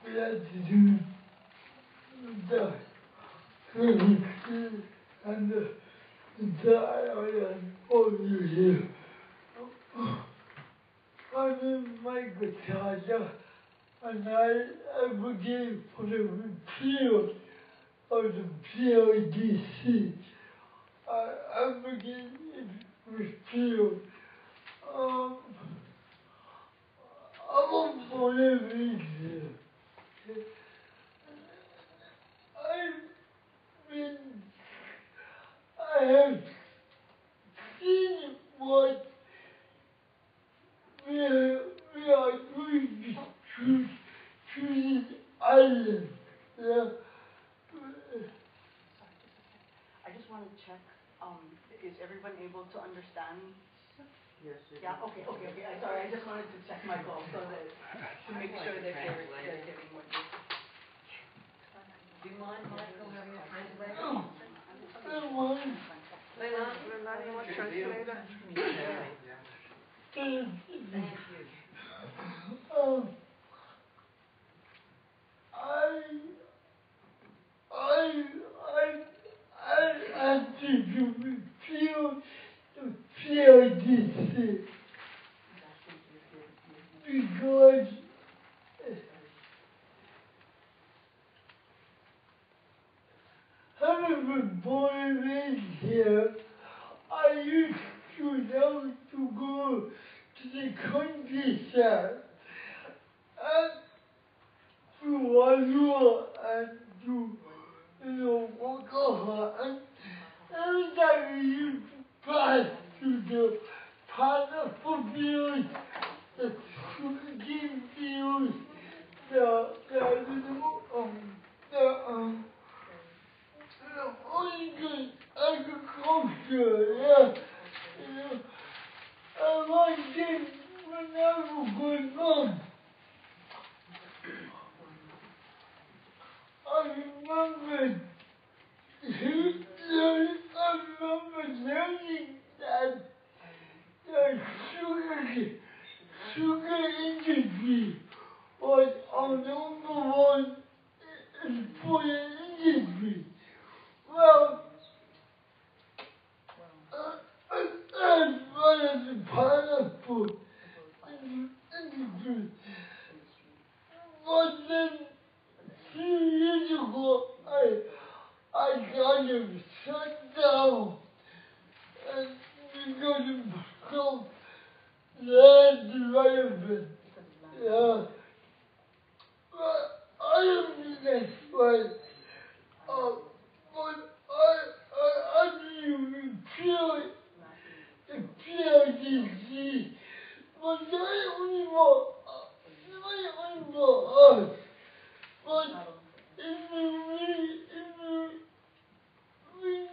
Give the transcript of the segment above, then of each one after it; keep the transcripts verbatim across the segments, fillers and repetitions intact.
gratitude, the gratitude and the desire for you here. My name is Michael Charger, and I advocate for the repeal of the P I D C. I advocate repeal. Um, I'm a Bolivarian. I've been, I have seen what we are, we are doing to choose, choosing islands. Yeah. I just want to check, um, is everyone able to understand? Yes. Yeah, okay, okay, okay, I, sorry, I just wanted to check my call so that, to make sure that they're, they're getting what they. Do you mind, Michael, having a translator? No, I want Leila? Leila, you want translator? Thank you. Um, I, I, I, I actually to repeal the P I D C because having been born and raised here, I used to love to go to the countryside and to Wazua and to, you know, Wakaha. And every time we used to pass through the pineapple fields, the sugarcane fields, the, the, little, um, the, um, the only agriculture, yeah. You know, and one thing when I was going on, I remember, I remember learning that the sugar, sugar industry was our number one important industry. Well, uh, as well as the pineapple industry. But then, few years ago, I, I got them shut down and because of some land development. Yeah. But I don't think that's right. Uh, but I, I, I didn't repeal the P I D C, but not only for, not only for us, but if you read, if you read,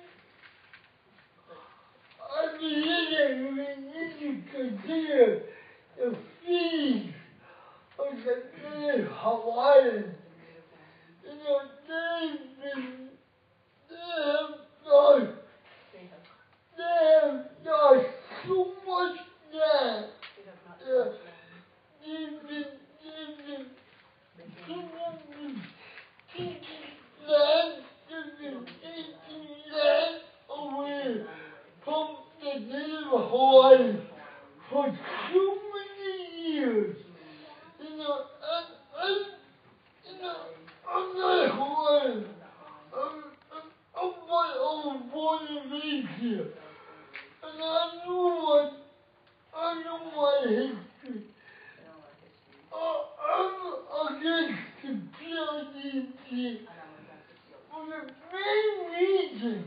I believe that we need to consider the fees of the native Hawaiians. You know, they've been, they have lost, they have lost so much land. Yeah. They've been, they've been, taking, taking land, they've been taking land away from the native Hawaiians for so many years. You know, and, and you know, I'm not Hawaiian. I'm, I'm, I'm, born, I was born and raised here. And I know what, I know my history. Uh, I'm against the P I D C for the main reason.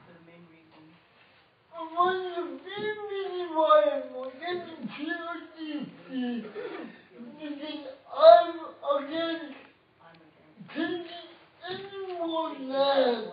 One of the main reasons why I'm against the P I D C is because I'm against taking any more land.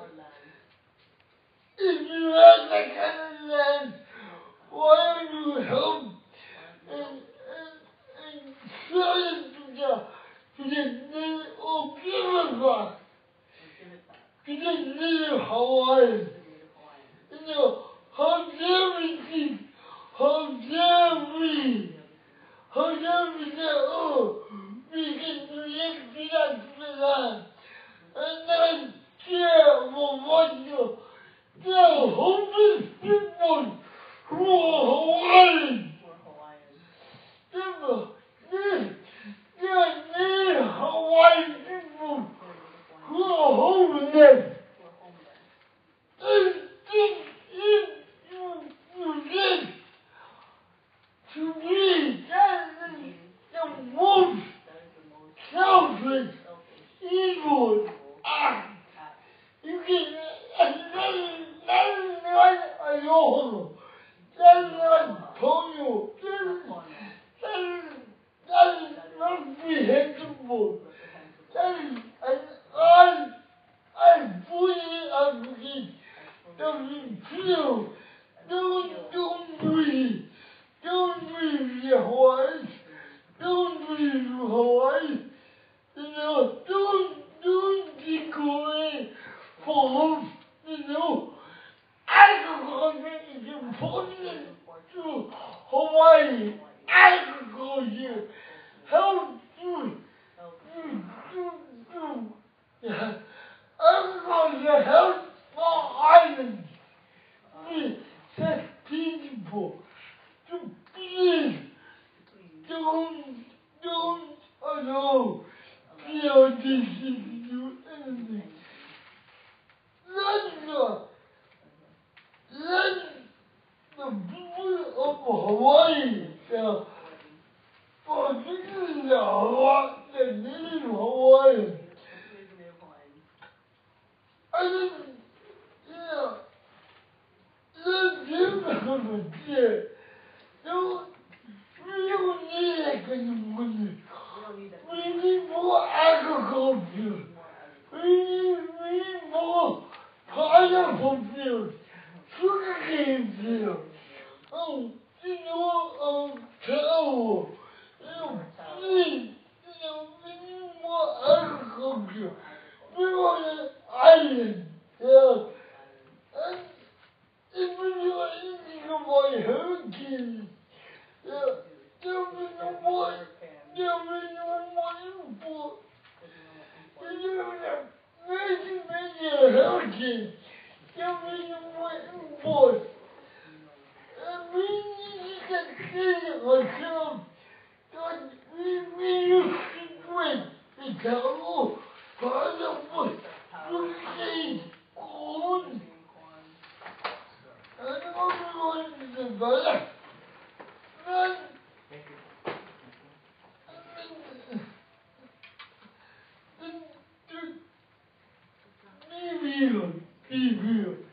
If you have that kind of land, why don't you help and, and, and sell it to the, to the native, or give it back to the native Hawaiians? You know, how dare we think, how dare we, how dare we say, oh, we can do this, do that, that. And then care for what you there are homeless people who are Hawaiian. We're Hawaiian. There, there, there are many Hawaiian people who are homeless. We're homeless. And this is you, you live to me. That is the most That is the most selfish, selfish evil act. act. You can, and that is, that is not alone. That is not Toyo. That is, that is, that is not reprehensible. That is, and I, I fully advocate that we feel, don't, don't breathe, don't breathe Hawaii, don't breathe Hawaii, you know, don't, don't declare for us, you know, agriculture is important to Hawaii, agriculture, health food, do, do, do, yeah, agriculture helps our islands, we set people to please, don't, don't allow P R D C to do anything. Let the, let the people of Hawaii, the, particularly the Hawaii, the native Hawaiian, I think, yeah, let them have a care. Don't, we don't need that kind of money. We need more agriculture. We need, we need more pineapple fields, sugarcane fields. Oh, you know, um, cattle. You know, please, you know, we need more agriculture. We're on an island, yeah. And if we do anything about hurricanes, yeah, there'll be no more, there'll be no more import. You know, maybe, maybe a hurricane, there'll be no more import. And we need to say ourselves that we, we used to drink the cattle, pineapple, sugarcane, corn, and everyone is developed. Then, then, then, be real, be real.